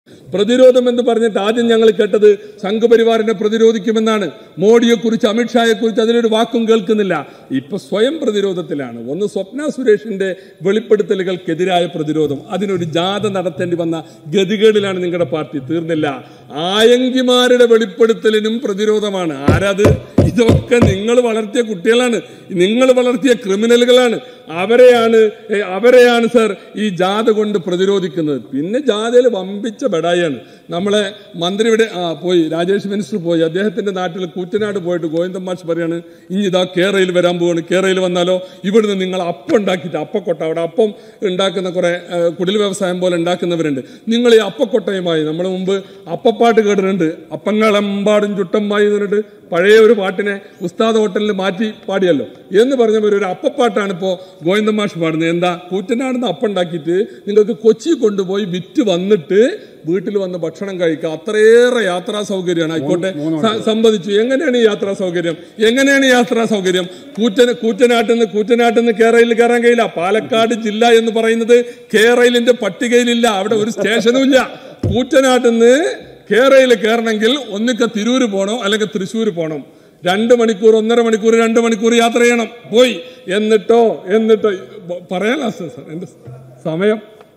പ്രതിരോധം എന്ന് പറഞ്ഞിട്ട് ആദ്യം ഞങ്ങൾ കേട്ടത് സംഘപരിവാറിനെ പ്രതിരോധിക്കുമെന്നാണ്. മോഡിയെക്കുറിച്ച്, അമിത്ഷായെക്കുറിച്ച് അതിലൊരു വാക്കും കേൾക്കുന്നില്ല. ഇപ്പൊ സ്വയം പ്രതിരോധത്തിലാണ്. ഒന്ന് സ്വപ്ന സുരേഷിന്റെ വെളിപ്പെടുത്തലുകൾക്കെതിരായ പ്രതിരോധം, അതിനൊരു ജാഥ നടത്തേണ്ടി വന്ന ഗതികേടിലാണ് നിങ്ങളുടെ പാർട്ടി. തീർന്നില്ല, ആയങ്കിമാരുടെ വെളിപ്പെടുത്തലിനും പ്രതിരോധമാണ്. ആരത്? ഇതൊക്കെ നിങ്ങൾ വളർത്തിയ കുട്ടികളാണ്, നിങ്ങൾ വളർത്തിയ ക്രിമിനലുകളാണ്. അവരെയാണ് സർ ഈ ജാഥ കൊണ്ട് പ്രതിരോധിക്കുന്നത്. പിന്നെ ജാഥയിൽ വമ്പിച്ച ബെടായാണ്. നമ്മളെ മന്ത്രി ഇവിടെ പോയി, രാജേഷ് മിനിസ്റ്റർ പോയി, അദ്ദേഹത്തിന്റെ നാട്ടിൽ കൂറ്റനാട് പോയിട്ട് ഗോവിന്ദൻ മാഷ് പറയാണ്, ഇനി ഇതാ കേരളയിൽ വരാൻ പോവാണ്, കേരളയിൽ വന്നാലോ ഇവിടുന്ന് നിങ്ങൾ അപ്പം ഉണ്ടാക്കിയിട്ട്, അപ്പക്കൊട്ട, അവിടെ അപ്പം ഉണ്ടാക്കുന്ന കുറെ കുടിൽ വ്യവസായം പോലെ ഉണ്ടാക്കുന്നവരുണ്ട്, നിങ്ങൾ ഈ അപ്പക്കൊട്ടയുമായി, നമ്മൾ മുമ്പ് അപ്പപ്പാട്ട് കേട്ടിട്ടുണ്ട്, അപ്പങ്ങളെമ്പാടും ചുട്ടമ്മായി എന്നിട്ട് പഴയ ഒരു പാട്ടിനെ ഉസ്താദ് ഹോട്ടലിൽ മാറ്റി പാടിയല്ലോ എന്ന് പറഞ്ഞവർ ഒരു അപ്പപ്പാട്ടാണ് ഇപ്പോൾ ഗോവിന്ദൻ മാഷ് പാടുന്നത്. എന്താ? കൂറ്റനാടുന്ന് അപ്പം ഉണ്ടാക്കിയിട്ട് നിങ്ങൾക്ക് കൊച്ചി കൊണ്ടുപോയി വിറ്റ് വന്നിട്ട് വീട്ടിൽ വന്ന് ഭക്ഷണം കഴിക്കുക. അത്രയേറെ യാത്രാ സൗകര്യമാണ്. ആയിക്കോട്ടെ, സംബന്ധിച്ചു. എങ്ങനെയാണ് ഈ യാത്രാ സൗകര്യം? കൂറ്റനാട്ടിൽ നിന്ന് കേരളയിൽ കയറാൻ കഴിയില്ല. പാലക്കാട് ജില്ല എന്ന് പറയുന്നത് കേരളത്തിന്റെ പട്ടികയിലില്ല. അവിടെ ഒരു സ്റ്റേഷനും ഇല്ല. കൂറ്റനാട്ടിൽ നിന്ന് കേരളയിൽ കയറണമെങ്കിൽ ഒന്നിക്ക തിരൂര് പോകണം, അല്ലെങ്കിൽ തൃശ്ശൂർ പോകണം. 2 മണിക്കൂർ, 1.5 മണിക്കൂർ, 2 മണിക്കൂർ യാത്ര ചെയ്യണം. പോയി എന്നിട്ടോ പറയാലോ സാർ, എന്റെ സമയം.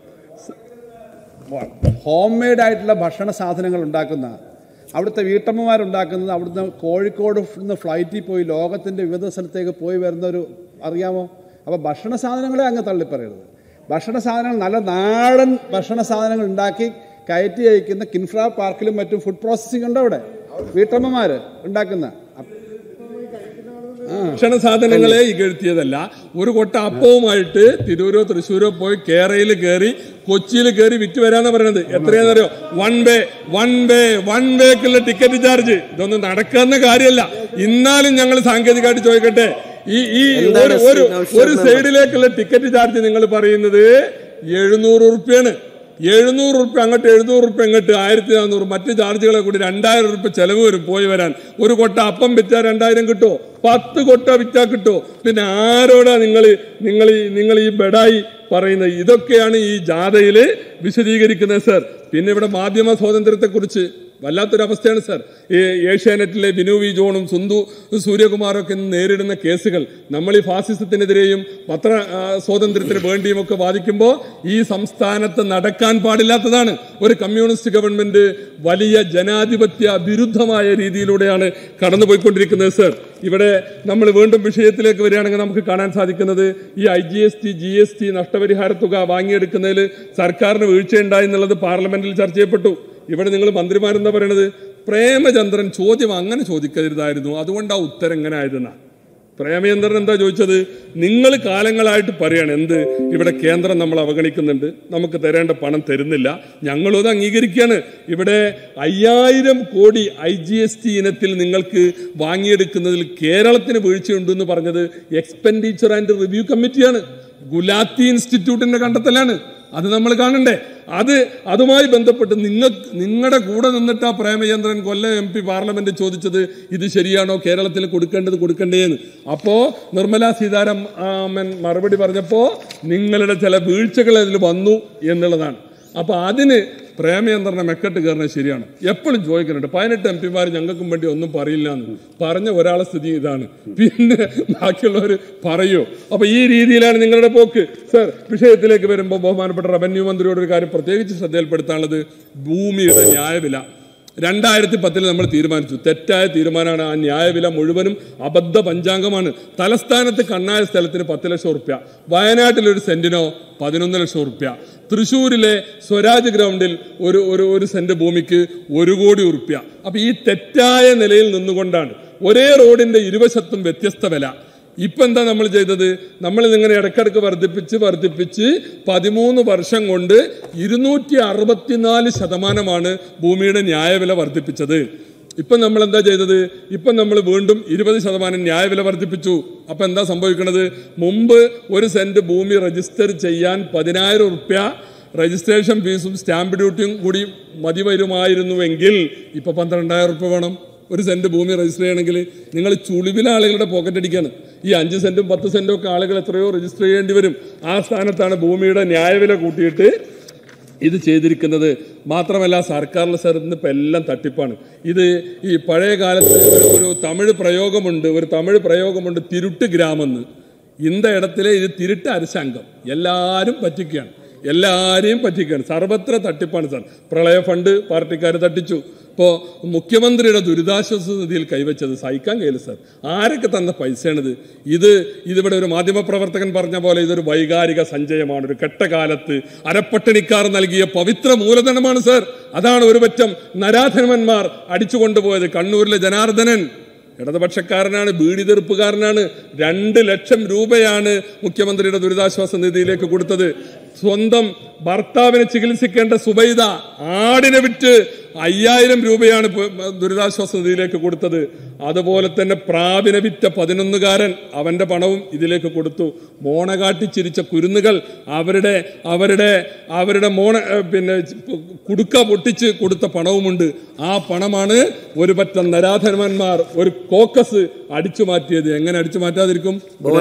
ഹോം മെയ്ഡ് ആയിട്ടുള്ള ഭക്ഷണ സാധനങ്ങൾ ഉണ്ടാക്കുന്ന അവിടുത്തെ വീട്ടമ്മമാരുണ്ടാക്കുന്നത്, അവിടുന്ന് കോഴിക്കോട് നിന്ന് ഫ്ലൈറ്റിൽ പോയി ലോകത്തിൻ്റെ വിവിധ സ്ഥലത്തേക്ക് പോയി വരുന്നൊരു അറിയാമോ? അപ്പോൾ ഭക്ഷണ സാധനങ്ങളെ അങ്ങ് തള്ളിപ്പറയരുത്. ഭക്ഷണ സാധനങ്ങൾ, നല്ല നാടൻ ഭക്ഷണ സാധനങ്ങൾ ഉണ്ടാക്കി കയറ്റി അയക്കുന്ന കിൻഫ്ര പാർക്കിലും മറ്റും ഫുഡ് പ്രോസസ്സിംഗ് ഉണ്ട്. അവിടെ വീട്ടമ്മമാർ ഉണ്ടാക്കുന്ന ഭക്ഷണ സാധനങ്ങളെ ഇകഴ്ത്തിയതല്ല. ഒരു കൊട്ട അപ്പവുമായിട്ട് തിരൂരോ തൃശ്ശൂരോ പോയി കേരളയിൽ കയറി കൊച്ചിയിൽ കയറി വിറ്റ് വരാന്ന് പറയുന്നത്. എത്രയാണെന്നറിയോ? വൺ വേക്കുള്ള ടിക്കറ്റ് ചാർജ്. ഇതൊന്നും നടക്കുന്ന കാര്യമല്ല. ഇന്നാലും ഞങ്ങൾ സാങ്കേതികമായിട്ട് ചോദിക്കട്ടെ, ഈ ഒരു സൈഡിലേക്കുള്ള ടിക്കറ്റ് ചാർജ് നിങ്ങൾ പറയുന്നത് 700 ഉറുപ്പ്യാണ്. 700 ഉറുപ്പ്യ അങ്ങോട്ട്, 700 ഉറുപ്പ്യ ഇങ്ങോട്ട്, 1400. മറ്റ് ചാർജുകളെ കൂടി 2000 ഉറുപ്പ്യ ചെലവ് വരും പോയി വരാൻ. ഒരു കൊട്ട അപ്പം വിറ്റാൽ 2000 കിട്ടുമോ? 10 കൊട്ട വിറ്റാൽ കിട്ടുമോ? പിന്നെ ആരോടാ നിങ്ങൾ ഈ ബെഡായി പറയുന്നത്? ഇതൊക്കെയാണ് ഈ ജാഥയിൽ വിശദീകരിക്കുന്നത് സർ. പിന്നെ ഇവിടെ മാധ്യമ സ്വാതന്ത്ര്യത്തെക്കുറിച്ച് വല്ലാത്തൊരവസ്ഥയാണ് സർ. ഈ ഏഷ്യാനെറ്റിലെ ബിനു വി ജോണും സുന്ദു സൂര്യകുമാറൊക്കെ നേരിടുന്ന കേസുകൾ നമ്മൾ ഈ ഫാസിസത്തിനെതിരെയും പത്ര സ്വാതന്ത്ര്യത്തിന് വേണ്ടിയും ഒക്കെ വാദിക്കുമ്പോൾ ഈ സംസ്ഥാനത്ത് നടക്കാൻ പാടില്ലാത്തതാണ്. ഒരു കമ്മ്യൂണിസ്റ്റ് ഗവൺമെന്റ് വലിയ ജനാധിപത്യ വിരുദ്ധമായ രീതിയിലൂടെയാണ് കടന്നുപോയിക്കൊണ്ടിരിക്കുന്നത് സർ. ഇവിടെ നമ്മൾ വീണ്ടും വിഷയത്തിലേക്ക് വരികയാണെങ്കിൽ നമുക്ക് കാണാൻ സാധിക്കുന്നത്, ഈ IGST GST നഷ്ടപരിഹാര തുക വാങ്ങിയെടുക്കുന്നതിൽ സർക്കാരിന് വീഴ്ചയുണ്ടായി എന്നുള്ളത് പാർലമെന്റിൽ ചർച്ച ചെയ്യപ്പെട്ടു. ഇവിടെ നിങ്ങൾ മന്ത്രിമാരെന്താ പറയണത്? പ്രേമചന്ദ്രൻ ചോദ്യം അങ്ങനെ ചോദിക്കരുതായിരുന്നു, അതുകൊണ്ടാ ഉത്തരം എങ്ങനെ ആയിരുന്ന. പ്രേമചന്ദ്രൻ എന്താ ചോദിച്ചത്? നിങ്ങൾ കാലങ്ങളായിട്ട് പറയാണ് എന്ത്, ഇവിടെ കേന്ദ്രം നമ്മൾ അവഗണിക്കുന്നുണ്ട്, നമുക്ക് തരേണ്ട പണം തരുന്നില്ല, ഞങ്ങളും അത് അംഗീകരിക്കുകയാണ്. ഇവിടെ 5000 കോടി IGST ഇനത്തിൽ നിങ്ങൾക്ക് വാങ്ങിയെടുക്കുന്നതിൽ കേരളത്തിന് വീഴ്ചയുണ്ടെന്ന് പറഞ്ഞത് എക്സ്പെൻഡിച്ചർ ആൻഡ് റിവ്യൂ കമ്മിറ്റിയാണ്, ഗുലാത്തി ഇൻസ്റ്റിറ്റ്യൂട്ടിന്റെ കണ്ടെത്തലാണ്. അത് നമ്മൾ കാണണ്ടേ? അതുമായി ബന്ധപ്പെട്ട് നിങ്ങളുടെ കൂടെ നിന്നിട്ട് ആ പ്രേമചന്ദ്രൻ കൊല്ലം MP പാർലമെന്റ് ചോദിച്ചത് ഇത് ശരിയാണോ, കേരളത്തിൽ കൊടുക്കണ്ടേന്ന്. അപ്പോ നിർമ്മലാ സീതാരാമൻ മറുപടി പറഞ്ഞപ്പോ നിങ്ങളുടെ ചില വീഴ്ചകൾ അതിൽ വന്നു എന്നുള്ളതാണ്. അപ്പൊ അതിന് പ്രേമചന്ദ്രനെ മെക്കെട്ട് കയറുന്നത് ശരിയാണ്. എപ്പോഴും ചോദിക്കുന്നുണ്ട്, 18 MP ഞങ്ങൾക്കും വേണ്ടി ഒന്നും പറയില്ല എന്ന് പറഞ്ഞ ഒരാളെ സ്ഥിതി ഇതാണ്, പിന്നെ ബാക്കിയുള്ളവർ പറയോ? അപ്പൊ ഈ രീതിയിലാണ് നിങ്ങളുടെ പോക്ക് സർ. വിഷയത്തിലേക്ക് വരുമ്പോൾ ബഹുമാനപ്പെട്ട റവന്യൂ മന്ത്രിയോട് ഒരു കാര്യം പ്രത്യേകിച്ച് ശ്രദ്ധയിൽപ്പെടുത്താനുള്ളത്, ഭൂമിയുടെ ന്യായവില 2010 നമ്മൾ തീരുമാനിച്ചു. തെറ്റായ തീരുമാനമാണ്. ആ ന്യായവില മുഴുവനും അബദ്ധ പഞ്ചാംഗമാണ്. തലസ്ഥാനത്ത് കണ്ണായ സ്ഥലത്തിന് 10 ലക്ഷം ഉറുപ്പ്യ, വയനാട്ടിലൊരു സെന്റിനോ 11 ലക്ഷം ഉറുപ്പ്യ, തൃശ്ശൂരിലെ സ്വരാജ് ഗ്രൗണ്ടിൽ ഒരു സെന്റ് ഭൂമിക്ക് 1 കോടി ഉറുപ്പ്യ. അപ്പൊ ഈ തെറ്റായ നിലയിൽ നിന്നുകൊണ്ടാണ് ഒരേ റോഡിന്റെ ഇരുവശത്തും വ്യത്യസ്ത വില. ഇപ്പൊ എന്താ നമ്മൾ ചെയ്തത്? നമ്മൾ ഇങ്ങനെ ഇടയ്ക്കിടയ്ക്ക് വർദ്ധിപ്പിച്ച് 13 വർഷം കൊണ്ട് 264% ഭൂമിയുടെ ന്യായവില വർദ്ധിപ്പിച്ചത്. ഇപ്പം നമ്മൾ എന്താ ചെയ്തത്? ഇപ്പം നമ്മൾ വീണ്ടും 20% ന്യായവില വർദ്ധിപ്പിച്ചു. അപ്പം എന്താ സംഭവിക്കുന്നത്? മുമ്പ് 1 സെന്റ് ഭൂമി രജിസ്റ്റർ ചെയ്യാൻ 10,000 ഉറുപ്പ്യ രജിസ്ട്രേഷൻ ഫീസും സ്റ്റാമ്പ് ഡ്യൂട്ടിയും കൂടി മതി വരുമായിരുന്നുവെങ്കിൽ ഇപ്പൊ 12,000 ഉറുപ്പ്യ വേണം 1 സെന്റ് ഭൂമി രജിസ്റ്റർ ചെയ്യണമെങ്കിൽ. നിങ്ങൾ ചുളിവിലെ ആളുകളുടെ പോക്കറ്റ് അടിക്കാണ്. ഈ 5 സെന്റും 10 സെന്റും ഒക്കെ ആളുകൾ എത്രയോ രജിസ്റ്റർ ചെയ്യേണ്ടി വരും. ആ സ്ഥാനത്താണ് ഭൂമിയുടെ ന്യായവില കൂട്ടിയിട്ട് ഇത് ചെയ്തിരിക്കുന്നത്. മാത്രമല്ല സർക്കാരിൽ സാർ ഇന്നിപ്പോൾ എല്ലാം തട്ടിപ്പാണ്. ഇത് ഈ പഴയ കാലത്ത് ഒരു തമിഴ് പ്രയോഗമുണ്ട് തിരുട്ട് ഗ്രാമെന്ന്. இந்த இடத்துல ഇത് തിരുട്ട് അരശാംഗം. എല്ലാവരും പറ്റിക്കുകയാണ്. സർവത്ര തട്ടിപ്പാണ് സാർ. പ്രളയ ഫണ്ട് പാർട്ടിക്കാർ തട്ടിച്ചു. ഇപ്പോൾ മുഖ്യമന്ത്രിയുടെ ദുരിതാശ്വാസ നിധിയിൽ കൈവച്ചത് സഹിക്കാൻ കഴിയില്ല സാർ. ആരൊക്കെ തന്ന പൈസയാണിത്? ഇതിവിടെ ഒരു മാധ്യമപ്രവർത്തകൻ പറഞ്ഞ പോലെ ഇതൊരു വൈകാരിക സഞ്ചയമാണ്. ഒരു കെട്ടകാലത്ത് അരപ്പട്ടണിക്കാർ നൽകിയ പവിത്ര മൂലധനമാണ് സാർ. അതാണ് ഒരു പറ്റം നരാധനന്മാർ അടിച്ചു കൊണ്ടുപോയത്. കണ്ണൂരിലെ ജനാർദ്ദനൻ ഇടതുപക്ഷക്കാരനാണ്, ബീഡി തെറുപ്പുകാരനാണ്. 2 ലക്ഷം രൂപയാണ് മുഖ്യമന്ത്രിയുടെ ദുരിതാശ്വാസ നിധിയിലേക്ക് കൊടുത്തത്. സ്വന്തം ഭർത്താവിനെ ചികിത്സിക്കേണ്ട സുബൈദ ആടിനെ വിറ്റ് 5000 രൂപയാണ് ദുരിതാശ്വാസ നിധിയിലേക്ക് കൊടുത്തത്. അതുപോലെ തന്നെ പ്രാവിനെ വിറ്റ 11കാരൻ അവന്റെ പണവും ഇതിലേക്ക് കൊടുത്തു. മോണ കാട്ടി ചിരിച്ച കുരുന്നുകൾ അവരുടെ കുടുക്ക പൊട്ടിച്ച് കൊടുത്ത പണവുമുണ്ട്. ആ പണമാണ് ഒരു പറ്റം നരാധനന്മാർ ഒരു കോക്കസ് അടിച്ചു മാറ്റിയത്. എങ്ങനെ അടിച്ചു മാറ്റാതിരിക്കും?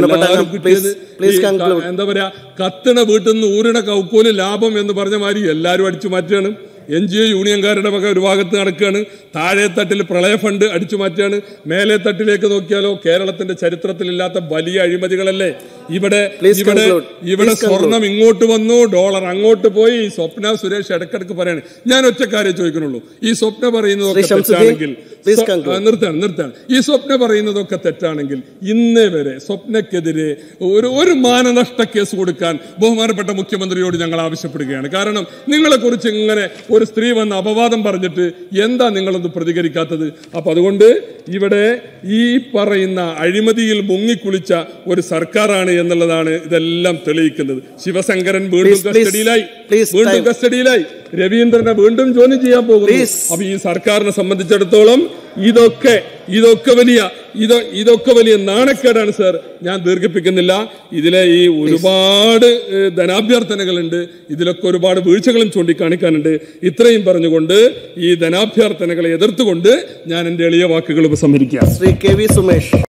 എന്താ പറയാ, കത്തണ വീട്ടിൽ നിന്ന് ഊരിണ കൗക്കോല് ലാഭം എന്ന് പറഞ്ഞ മാതിരി എല്ലാവരും അടിച്ചു മാറ്റുകയാണ്. NGO യൂണിയൻകാരുടെ വക ഒരു ഭാഗത്ത് നടക്കുകയാണ്. താഴെ തട്ടിൽ പ്രളയ ഫണ്ട് അടിച്ചു മാറ്റുകയാണ്. മേലെ തട്ടിലേക്ക് നോക്കിയാലോ കേരളത്തിന്റെ ചരിത്രത്തിലില്ലാത്ത വലിയ അഴിമതികളല്ലേ ഇവിടെ. സ്വർണം ഇങ്ങോട്ട് വന്നു, ഡോളർ അങ്ങോട്ട് പോയി. സ്വപ്ന സുരേഷ് ഇടക്കിടക്ക് പറയാണ്. ഞാൻ ഒറ്റക്കാരെ ചോദിക്കണുള്ളൂ, ഈ സ്വപ്ന പറയുന്നതൊക്കെ തെറ്റാണെങ്കിൽ നിർത്താണ്. ഈ സ്വപ്ന പറയുന്നതൊക്കെ തെറ്റാണെങ്കിൽ ഇന്നേ വരെ സ്വപ്നക്കെതിരെ ഒരു മാനനഷ്ട കേസ് കൊടുക്കാൻ ബഹുമാനപ്പെട്ട മുഖ്യമന്ത്രിയോട് ഞങ്ങൾ ആവശ്യപ്പെടുകയാണ്. കാരണം നിങ്ങളെ കുറിച്ച് ഇങ്ങനെ ഒരു സ്ത്രീ വന്ന് അപവാദം പറഞ്ഞിട്ട് എന്താ നിങ്ങളൊന്ന് പ്രതികരിക്കാത്തത്? അപ്പൊ അതുകൊണ്ട് ഇവിടെ ഈ പറയുന്ന അഴിമതിയിൽ മുങ്ങിക്കുളിച്ച ഒരു സർക്കാരാണ് എന്നുള്ളതാണ് ഇതെല്ലാം തെളിയിക്കുന്നത്. ശിവശങ്കരൻ വീണ്ടും കസ്റ്റഡിയിലായി. രവീന്ദ്രനെ വീണ്ടും ജോലി ചെയ്യാൻ പോകുന്നു. അപ്പൊ ഈ സർക്കാരിനെ സംബന്ധിച്ചിടത്തോളം ഇതൊക്കെ വലിയ നാണക്കേടാണ് സാർ. ഞാൻ ദീർഘിപ്പിക്കുന്നില്ല. ഇതിലെ ഈ ഒരുപാട് ധനാഭ്യർത്ഥനകളുണ്ട്. ഇതിലൊക്കെ ഒരുപാട് വീഴ്ചകളും ചൂണ്ടിക്കാണിക്കാനുണ്ട്. ഇത്രയും പറഞ്ഞുകൊണ്ട് ഈ ധനാഭ്യർത്ഥനകളെ എതിർത്തുകൊണ്ട് ഞാൻ എന്റെ എളിയ വാക്കുകൾ ഉപസംഹരിക്കുക. ശ്രീ KV സുമേഷ്.